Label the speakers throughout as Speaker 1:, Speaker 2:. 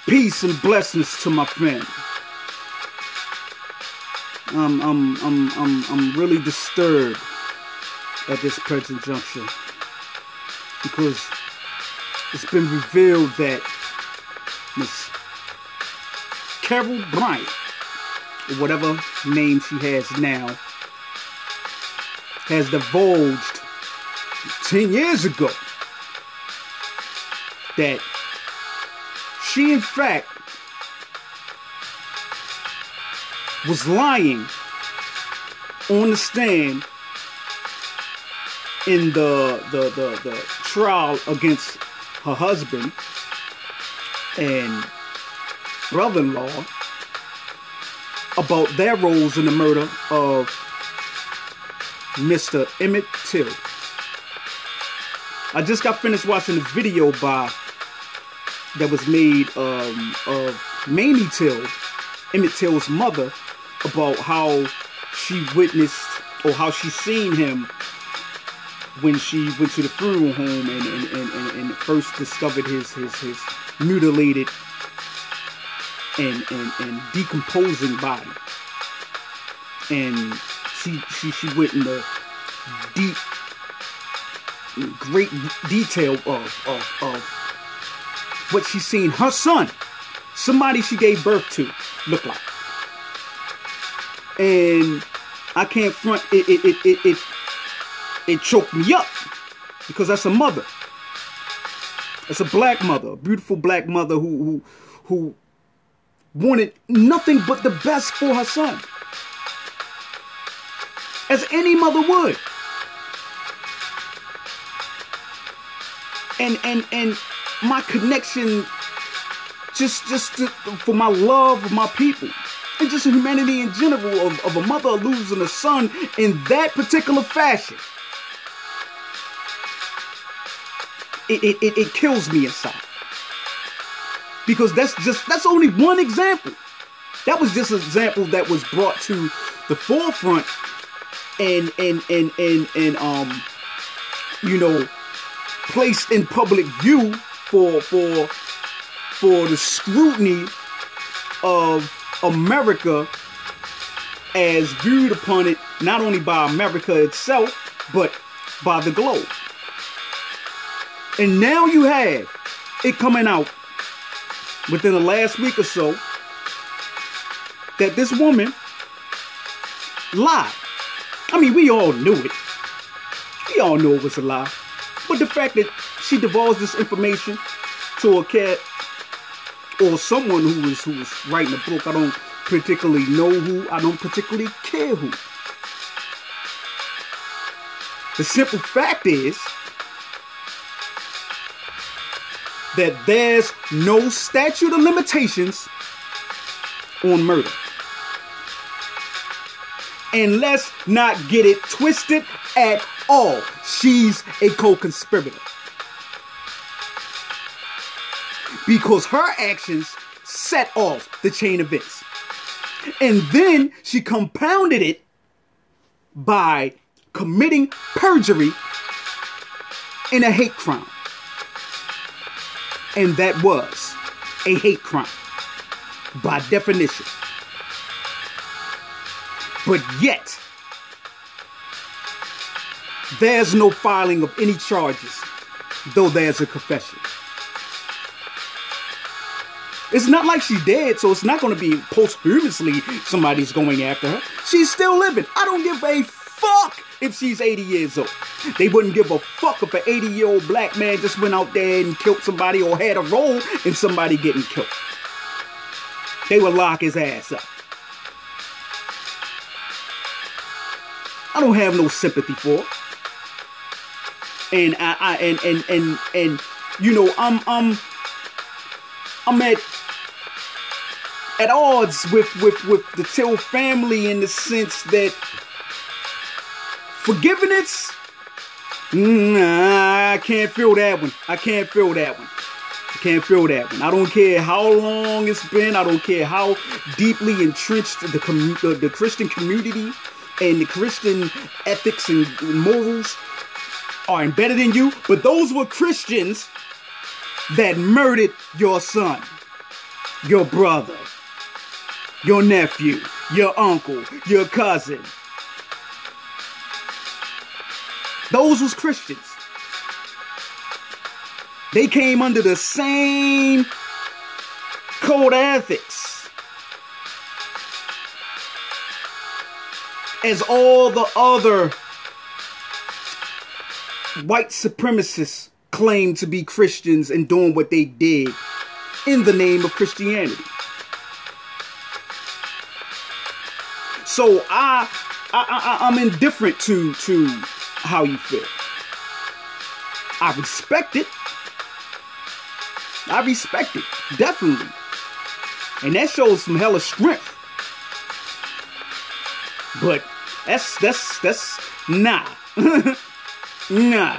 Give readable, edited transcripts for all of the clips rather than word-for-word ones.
Speaker 1: Peace and blessings to my family. I'm really disturbed at this present juncture because it's been revealed that Miss Carolyn Bryant, or whatever name she has now, has divulged 10 years ago that she in fact was lying on the stand in the trial against her husband and brother-in-law about their roles in the murder of Mr. Emmit Till. I just got finished watching a video that was made of Mamie Till, Emmit Till's mother, about how she witnessed or how she seen him when she went to the funeral home and first discovered his mutilated and decomposing body. And she went into great detail of what she's seen her son, somebody she gave birth to, look like. And I can't front, it choked me up because that's a mother. It's a black mother, a beautiful black mother who wanted nothing but the best for her son, as any mother would. And my connection, just for my love of my people, and just humanity in general, of a mother losing a son in that particular fashion, it kills me inside. Because that's only one example. That was just an example that was brought to the forefront and you know, placed in public view for the scrutiny of America, as viewed upon it not only by America itself, but by the globe. And now you have it coming out within the last week or so that this woman lied. I mean, we all knew it. We all knew it was a lie. But the fact that she divulged this information to a cat or someone who was writing a book, I don't particularly know who, I don't particularly care who. The simple fact is that there's no statute of limitations on murder. And let's not get it twisted at all. She's a co-conspirator. Because her actions set off the chain of events. And then she compounded it by committing perjury in a hate crime. And that was a hate crime by definition. But yet, there's no filing of any charges, though there's a confession. It's not like she's dead, so it's not going to be posthumously somebody's going after her. She's still living. I don't give a fuck if she's 80 years old. They wouldn't give a fuck if an 80-year-old black man just went out there and killed somebody or had a role in somebody getting killed. They would lock his ass up. I don't have no sympathy for it. And and you know, I'm at odds with the Till family in the sense that forgiveness, I can't feel that one. I can't feel that one. I can't feel that one. I don't care how long it's been. I don't care how deeply entrenched the Christian community and the Christian ethics and morals are embedded in you. But those were Christians that murdered your son. your brother, your nephew, your uncle, your cousin. Those was Christians. They came under the same code of ethics as all the other white supremacists claim to be Christians and doing what they did in the name of Christianity. So I'm indifferent to how you feel. I respect it. I respect it, definitely. And that shows some hella strength. But that's nah. Nah.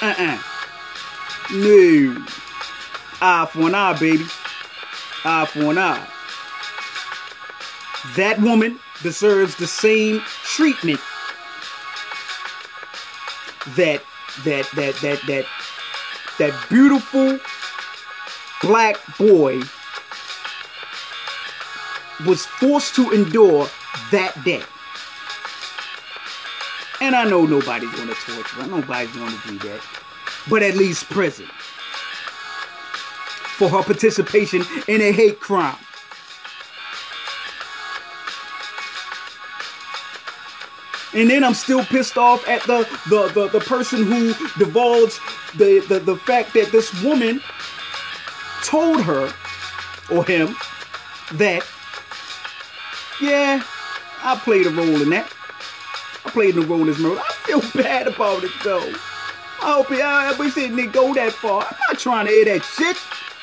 Speaker 1: No. Eye for an eye, baby. Eye for an eye. That woman deserves the same treatment that beautiful black boy was forced to endure that day. And I know nobody's going to torture her. Nobody's going to do that. But at least prison. For her participation in a hate crime. And then I'm still pissed off at the person who divulged the fact that this woman told her or him that, yeah, I played a role in that. I played a role in this murder. I feel bad about it though. I wish it didn't go that far. I'm not trying to hear that shit.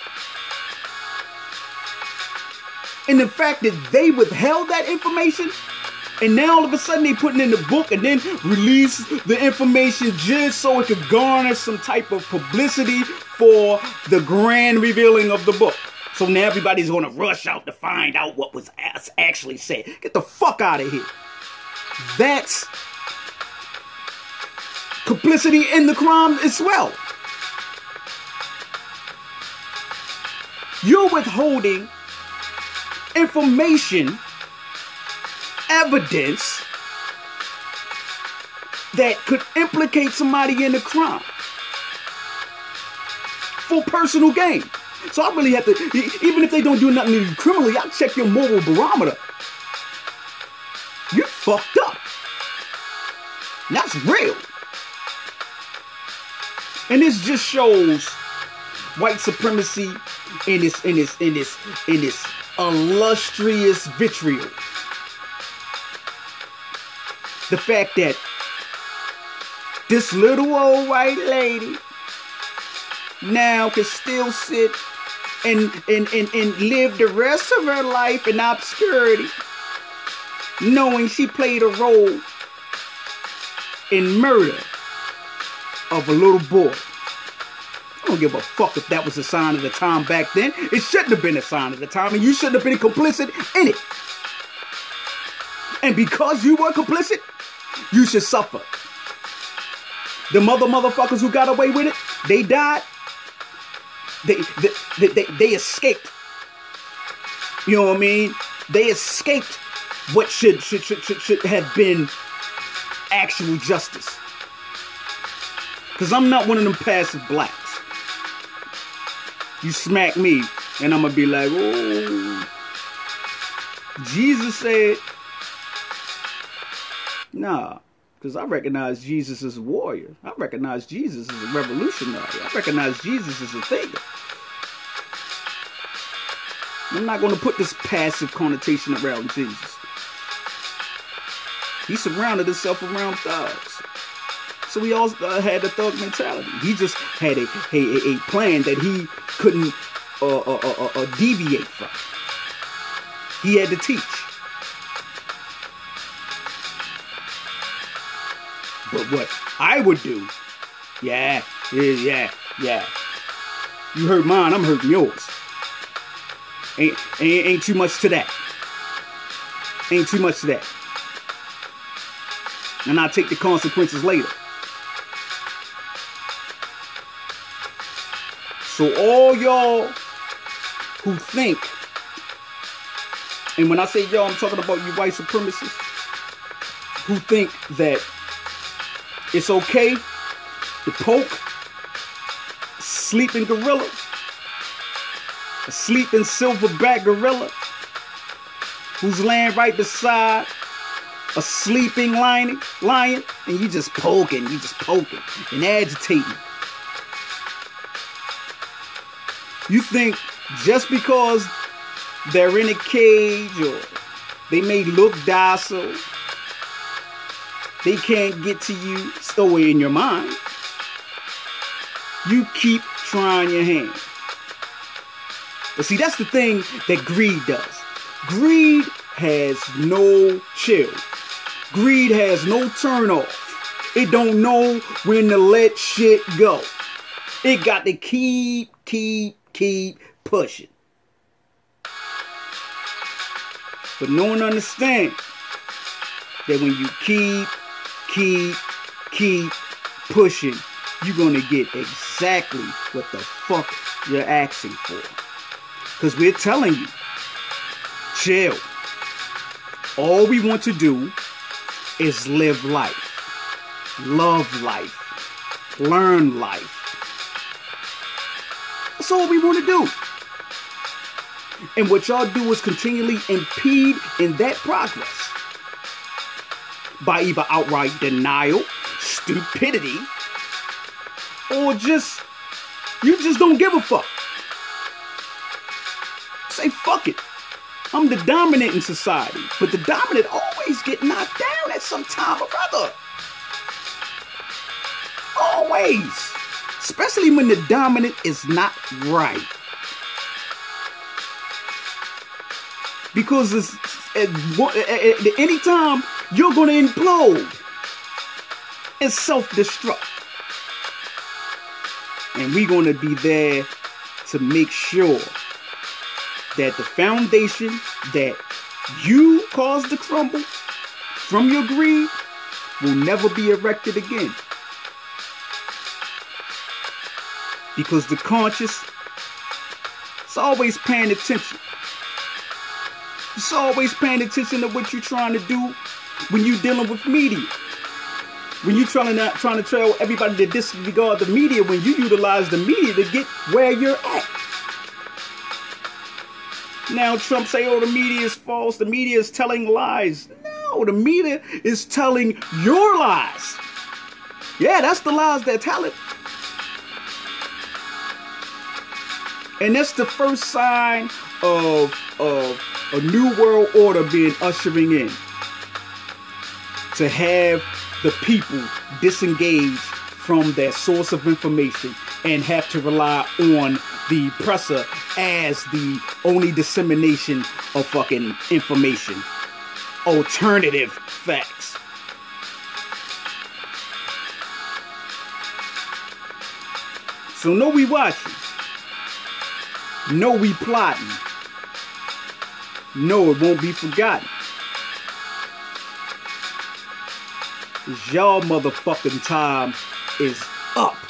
Speaker 1: And the fact that they withheld that information, and now all of a sudden they put it in the book and then release the information just so it could garner some type of publicity for the grand revealing of the book. So now everybody's going to rush out to find out what was actually said. Get the fuck out of here. That's complicity in the crime as well. You're withholding information, evidence that could implicate somebody in the crime for personal gain. So I really have to, even if they don't do nothing to you criminally, I'll check your moral barometer. You fucked up. That's real. And this just shows white supremacy in this illustrious vitriol. The fact that this little old white lady now can still sit and live the rest of her life in obscurity, knowing she played a role in murder of a little boy. I don't give a fuck if that was a sign of the time back then. It shouldn't have been a sign of the time, and you shouldn't have been complicit in it. And because you were complicit, you should suffer. The motherfuckers who got away with it, they died. They escaped. You know what I mean? They escaped what should have been actual justice. Because I'm not one of them passive blacks. You smack me, and I'm going to be like, oh, Jesus said, nah. Because I recognize Jesus as a warrior. I recognize Jesus as a revolutionary. I recognize Jesus as a thinker. I'm not going to put this passive connotation around Jesus. He surrounded himself around thugs. So he also had the thug mentality. He just had a plan that he couldn't deviate from. He had to teach. But what I would do, yeah. You hurt mine, I'm hurting yours. Ain't too much to that. Ain't too much to that. And I'll take the consequences later. So all y'all who think And when I say y'all, I'm talking about you white supremacists who think that it's okay to poke a sleeping gorilla, a sleeping silverback gorilla who's laying right beside a sleeping lion, and you just poking and agitating. You think just because they're in a cage or they may look docile, they can't get to you, stow it in your mind. You keep trying your hand. But see, that's the thing that greed does. Greed has no chill. Greed has no turn off. It don't know when to let shit go. It got to keep pushing. But no one understands that when you keep pushing, you're going to get exactly what the fuck you're asking for. Because we're telling you, chill. All we want to do is live life, love life, learn life. That's all we want to do. And what y'all do is continually impede in that progress by either outright denial, stupidity, or you just don't give a fuck. Say fuck it. I'm the dominant in society, but the dominant always get knocked down at some time or other. Always. Especially when the dominant is not right. Because at any time, you're going to implode and self-destruct. And we're going to be there to make sure that the foundation that you caused to crumble from your greed will never be erected again. Because the conscious is always paying attention. It's always paying attention to what you're trying to do when you're dealing with media. When you're trying to tell everybody to disregard the media, when you utilize the media to get where you're at. Now Trump say, oh, the media is false. The media is telling lies. No, the media is telling your lies. Yeah, that's the lies they're telling. And that's the first sign of a new world order being ushering in. To have the people disengage from their source of information and have to rely on the presser as the only dissemination of fucking information. Alternative facts. So know we watching. Know we plotting. Know it won't be forgotten. Y'all motherfucking time is up.